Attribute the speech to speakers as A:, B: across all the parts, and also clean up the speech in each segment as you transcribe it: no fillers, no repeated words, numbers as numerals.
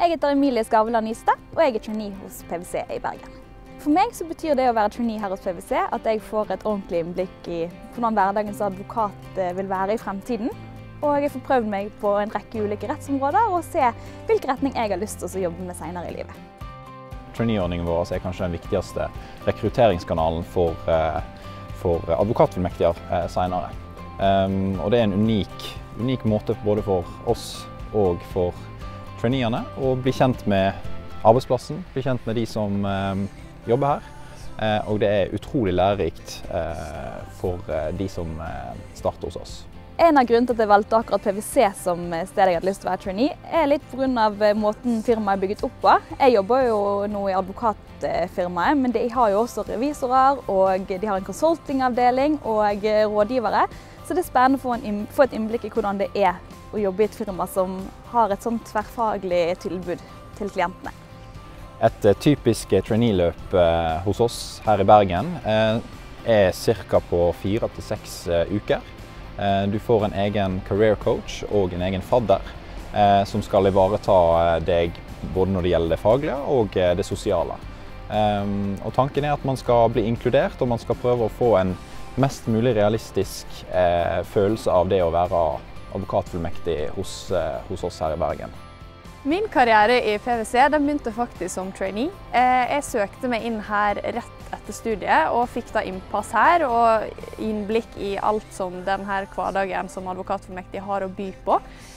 A: Jeg heter Emilie Skavlan Nystad, og jeg er trainee hos PwC i Bergen. For meg så betyr det å være trainee her hos PwC at jeg får et ordentlig innblikk i hvordan hverdagen som advokat vil være i fremtiden. Og jeg får prøvd meg på en rekke ulike rettsområder og se hvilken retning jeg har lyst til å jobbe med senere i livet.
B: Trainee-ordningen vår er kanskje den viktigste rekrutteringskanalen for advokatfullmektiger senere. Og det er en unik måte både for oss og for traineene å bli kjent med arbeidsplassen, bli kjent med de som jobber her. Og det er utrolig lærerikt for de som starter hos oss.
A: En av grunnene til at jeg valgte akkurat PwC som sted jeg hadde lyst til å være trainee, er litt på grunn av måten firmaet er bygget opp på. Jeg jobber jo nå i advokatfirmaet, men de har jo også revisorer, og de har en consultingavdeling og rådgivere. Så det er spennende å få et innblikk i hvordan det er å jobbe i et firma som har et sånt tverrfaglig tilbud til klientene.
B: Et typisk trainee-løp hos oss her i Bergen er ca. på 4 til 6 uker. Du får en egen career coach og en egen fadder som skal ivareta deg både når det gjelder det faglige og det sosiale. Og tanken er at man skal bli inkludert, og man skal prøve å få en mest mulig realistisk følelse av det å være advokatfullmektig hos oss her i Bergen.
C: Min karriere i PwC begynte faktisk som trainee. Jeg søkte meg inn her rett etter studiet og fikk da innpass her og innblikk i alt som denne hverdagen som advokatfullmektig har å by på.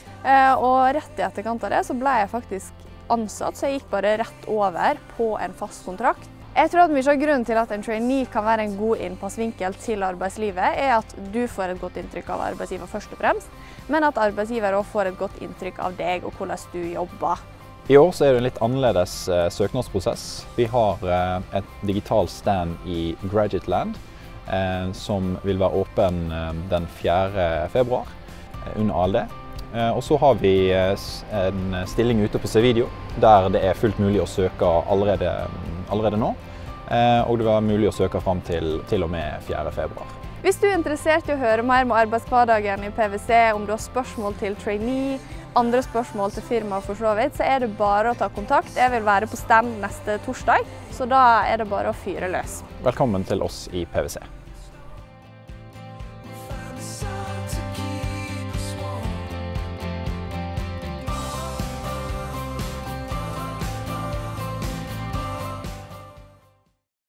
C: Og rett i etterkant av det så ble jeg faktisk ansatt, så jeg gikk bare rett over på en fast kontrakt. Jeg tror at mye av grunnen til at en trainee kan være en god innpassvinkel til arbeidslivet, er at du får et godt inntrykk av arbeidsgiver først og fremst, men at arbeidsgiver også får et godt inntrykk av deg og hvordan du jobber.
B: I år så er det en litt annerledes søknadsprosess. Vi har et digital stand i Graduateland som vil være åpen den 4. februar under ALD. Og så har vi en stilling ute på C-video der det er fullt mulig å søke allerede nå. Og det var mulig å søke frem til og med 4. februar.
C: Hvis du er interessert i å høre mer med arbeidshverdagen i PwC, om du har spørsmål til trainee, andre spørsmål til firmaet for så vidt, så er det bare å ta kontakt. Jeg vil være på stand neste torsdag, så da er det bare å fyre løs.
B: Velkommen til oss i PwC.